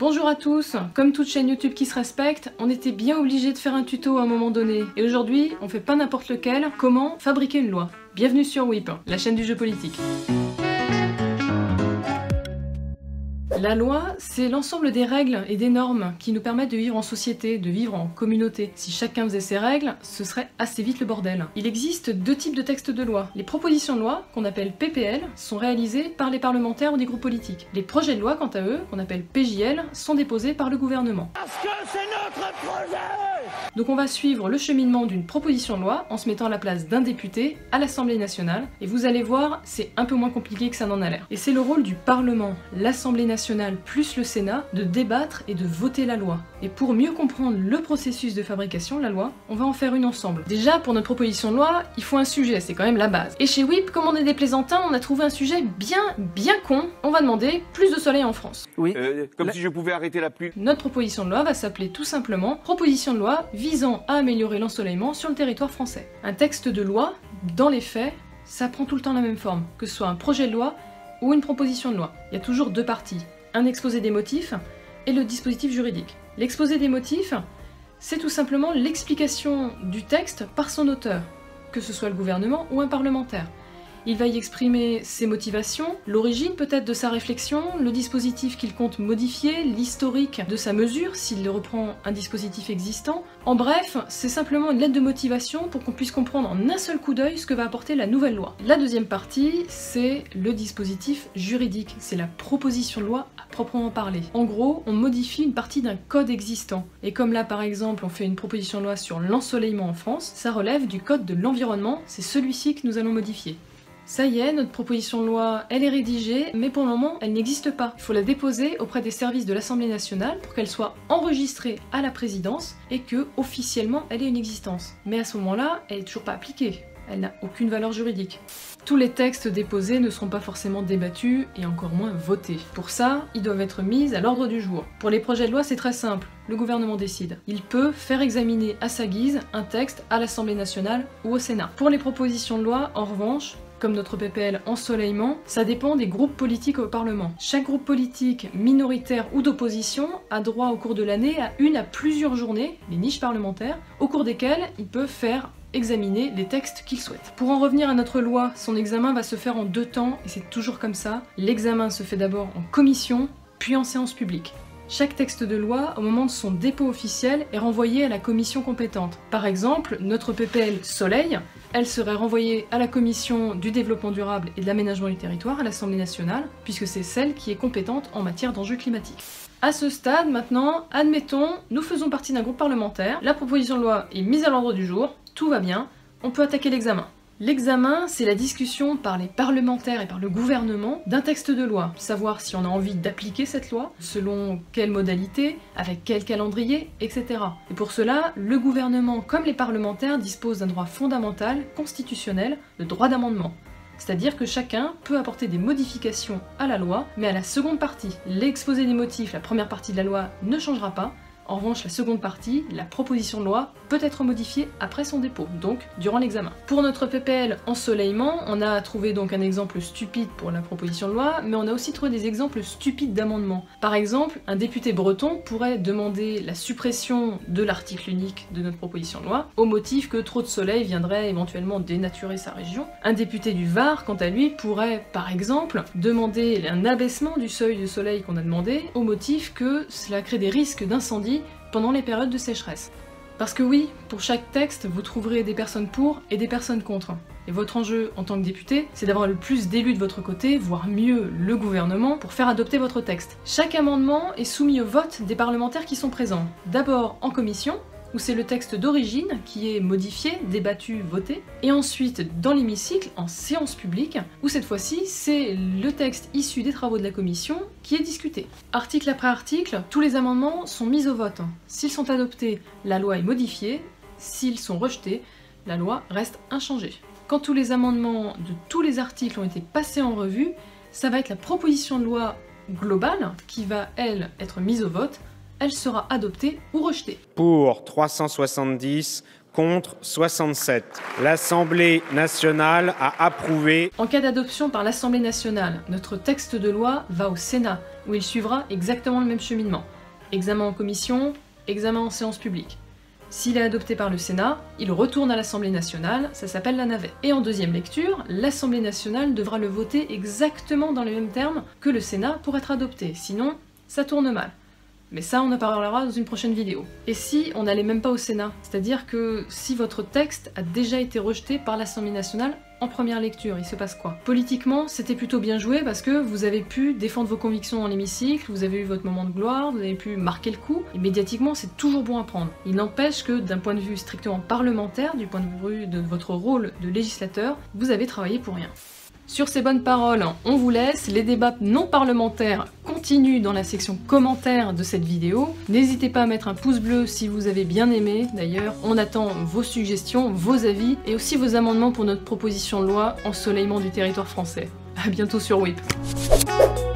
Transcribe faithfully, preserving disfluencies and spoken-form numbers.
Bonjour à tous, comme toute chaîne YouTube qui se respecte, on était bien obligé de faire un tuto à un moment donné. Et aujourd'hui, on fait pas n'importe lequel, comment fabriquer une loi. Bienvenue sur Whip, la chaîne du jeu politique. La loi, c'est l'ensemble des règles et des normes qui nous permettent de vivre en société, de vivre en communauté. Si chacun faisait ses règles, ce serait assez vite le bordel. Il existe deux types de textes de loi. Les propositions de loi, qu'on appelle P P L, sont réalisées par les parlementaires ou des groupes politiques. Les projets de loi, quant à eux, qu'on appelle P J L, sont déposés par le gouvernement. Parce que c'est notre projet! Donc on va suivre le cheminement d'une proposition de loi en se mettant à la place d'un député à l'Assemblée nationale. Et vous allez voir, c'est un peu moins compliqué que ça n'en a l'air. Et c'est le rôle du Parlement, l'Assemblée nationale plus le Sénat, de débattre et de voter la loi. Et pour mieux comprendre le processus de fabrication de la loi, on va en faire une ensemble. Déjà, pour notre proposition de loi, il faut un sujet, c'est quand même la base. Et chez Whip, comme on est des plaisantins, on a trouvé un sujet bien, bien con. On va demander plus de soleil en France. Oui. Euh, comme La... si je pouvais arrêter la pluie. Notre proposition de loi va s'appeler tout simplement « Proposition de loi visant à améliorer l'ensoleillement sur le territoire français ». Un texte de loi, dans les faits, ça prend tout le temps la même forme, que ce soit un projet de loi ou une proposition de loi. Il y a toujours deux parties, un exposé des motifs et le dispositif juridique. L'exposé des motifs, c'est tout simplement l'explication du texte par son auteur, que ce soit le gouvernement ou un parlementaire. Il va y exprimer ses motivations, l'origine peut-être de sa réflexion, le dispositif qu'il compte modifier, l'historique de sa mesure, s'il reprend un dispositif existant. En bref, c'est simplement une lettre de motivation pour qu'on puisse comprendre en un seul coup d'œil ce que va apporter la nouvelle loi. La deuxième partie, c'est le dispositif juridique, c'est la proposition de loi à proprement parler. En gros, on modifie une partie d'un code existant. Et comme là par exemple, on fait une proposition de loi sur l'ensoleillement en France, ça relève du code de l'environnement, c'est celui-ci que nous allons modifier. Ça y est, notre proposition de loi, elle est rédigée, mais pour le moment, elle n'existe pas. Il faut la déposer auprès des services de l'Assemblée nationale pour qu'elle soit enregistrée à la présidence et que, officiellement, elle ait une existence. Mais à ce moment-là, elle n'est toujours pas appliquée. Elle n'a aucune valeur juridique. Tous les textes déposés ne seront pas forcément débattus et encore moins votés. Pour ça, ils doivent être mis à l'ordre du jour. Pour les projets de loi, c'est très simple. Le gouvernement décide. Il peut faire examiner à sa guise un texte à l'Assemblée nationale ou au Sénat. Pour les propositions de loi, en revanche, comme notre P P L ensoleillement, ça dépend des groupes politiques au Parlement. Chaque groupe politique, minoritaire ou d'opposition, a droit au cours de l'année à une à plusieurs journées, les niches parlementaires, au cours desquelles ils peuvent faire examiner les textes qu'ils souhaitent. Pour en revenir à notre loi, son examen va se faire en deux temps, et c'est toujours comme ça. L'examen se fait d'abord en commission, puis en séance publique. Chaque texte de loi, au moment de son dépôt officiel, est renvoyé à la commission compétente. Par exemple, notre P P L Soleil, elle serait renvoyée à la commission du développement durable et de l'aménagement du territoire à l'Assemblée nationale, puisque c'est celle qui est compétente en matière d'enjeux climatiques. À ce stade, maintenant, admettons, nous faisons partie d'un groupe parlementaire, la proposition de loi est mise à l'ordre du jour, tout va bien, on peut attaquer l'examen. L'examen, c'est la discussion par les parlementaires et par le gouvernement d'un texte de loi. Savoir si on a envie d'appliquer cette loi, selon quelle modalité, avec quel calendrier, et cetera. Et pour cela, le gouvernement comme les parlementaires disposent d'un droit fondamental, constitutionnel, le droit d'amendement. C'est-à-dire que chacun peut apporter des modifications à la loi, mais à la seconde partie. L'exposé des motifs, la première partie de la loi, ne changera pas. En revanche, la seconde partie, la proposition de loi, peut être modifiée après son dépôt, donc durant l'examen. Pour notre P P L ensoleillement, on a trouvé donc un exemple stupide pour la proposition de loi, mais on a aussi trouvé des exemples stupides d'amendements. Par exemple, un député breton pourrait demander la suppression de l'article unique de notre proposition de loi, au motif que trop de soleil viendrait éventuellement dénaturer sa région. Un député du Var, quant à lui, pourrait, par exemple, demander un abaissement du seuil de soleil qu'on a demandé, au motif que cela crée des risques d'incendie pendant les périodes de sécheresse. Parce que oui, pour chaque texte, vous trouverez des personnes pour et des personnes contre. Et votre enjeu en tant que député, c'est d'avoir le plus d'élus de votre côté, voire mieux le gouvernement, pour faire adopter votre texte. Chaque amendement est soumis au vote des parlementaires qui sont présents. D'abord en commission, où c'est le texte d'origine qui est modifié, débattu, voté, et ensuite dans l'hémicycle, en séance publique, où cette fois-ci, c'est le texte issu des travaux de la commission qui est discuté. Article après article, tous les amendements sont mis au vote. S'ils sont adoptés, la loi est modifiée, s'ils sont rejetés, la loi reste inchangée. Quand tous les amendements de tous les articles ont été passés en revue, ça va être la proposition de loi globale qui va, elle, être mise au vote. Elle sera adoptée ou rejetée. Pour trois cent soixante-dix, contre soixante-sept. L'Assemblée nationale a approuvé. En cas d'adoption par l'Assemblée nationale, notre texte de loi va au Sénat, où il suivra exactement le même cheminement. Examen en commission, examen en séance publique. S'il est adopté par le Sénat, il retourne à l'Assemblée nationale, ça s'appelle la navette. Et en deuxième lecture, l'Assemblée nationale devra le voter exactement dans les mêmes termes que le Sénat pour être adopté, sinon ça tourne mal. Mais ça, on en parlera dans une prochaine vidéo. Et si on n'allait même pas au Sénat? C'est-à-dire que si votre texte a déjà été rejeté par l'Assemblée nationale en première lecture, il se passe quoi? Politiquement, c'était plutôt bien joué parce que vous avez pu défendre vos convictions dans l'hémicycle, vous avez eu votre moment de gloire, vous avez pu marquer le coup, et médiatiquement, c'est toujours bon à prendre. Il n'empêche que d'un point de vue strictement parlementaire, du point de vue de votre rôle de législateur, vous avez travaillé pour rien. Sur ces bonnes paroles, on vous laisse, les débats non parlementaires continuent dans la section commentaires de cette vidéo. N'hésitez pas à mettre un pouce bleu si vous avez bien aimé, d'ailleurs on attend vos suggestions, vos avis et aussi vos amendements pour notre proposition de loi Ensoleillement du territoire français. A bientôt sur Whip.